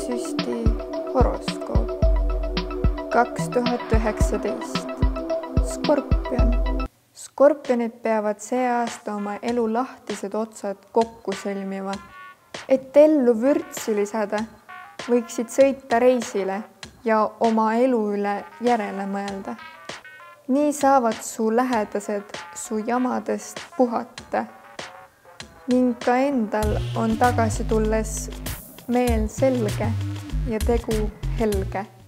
süsti horoskoop 2019. Skorpion. Skorpionid peavad see aasta oma elu lahtised otsad kokku sõlmima. Et ellu vürtsi lisada, võiksid sõita reisile ja oma elu üle järele mõelda. Nii saavad su lähedased su jamadest puhata ning ka endal on tagasi tulles meel selge ja tegu helge.